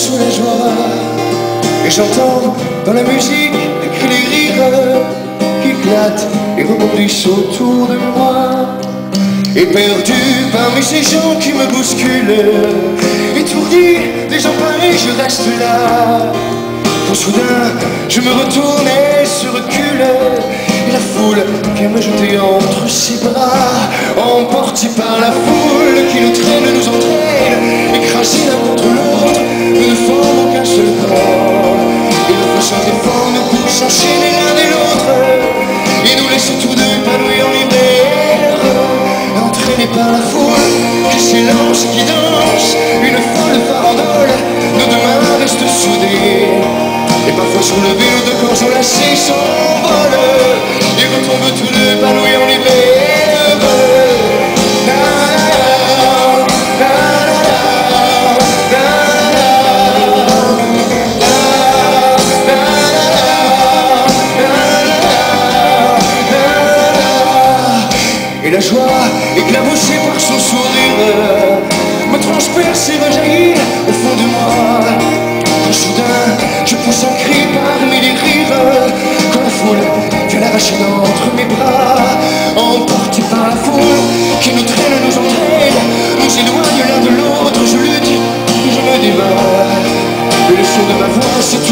sous la joie. Et j'entends dans la musique les cris, les rires qui éclatent et rebondissent autour de moi. Et perdu parmi ces gens qui me bousculent, étourdi, désemparé, je reste là. Quand soudain je me retourne et se recule, et la foule vient me jeter entre ses bras, emporté par la foule qui nous traîne, nous entraîne, écrasés l'un contre l'autre, nous ne formons qu'un seul corps. Et le feu sans effort nous pousse enchaîner l'un et l'autre, et nous laisse tous deux épanouis en hiver, entraînés par la foule qui s'élance, qui danse, une folle farandole, nos deux mains restent soudées. Et parfois soulevés, nos deux corps enlacés s'envolent et retombent tous deux épanouis en hiver. Et la joie, éclaboussée par son sourire, me transperce et rejaillit au fond de moi. Quand soudain, je pousse un cri parmi les rires, quand la foule vient l'arracher d'entre mes bras, emporté par la foule qui nous traîne, nous entraîne, nous éloigne l'un de l'autre. Je lutte, je me débat, et le son de ma voix, c'est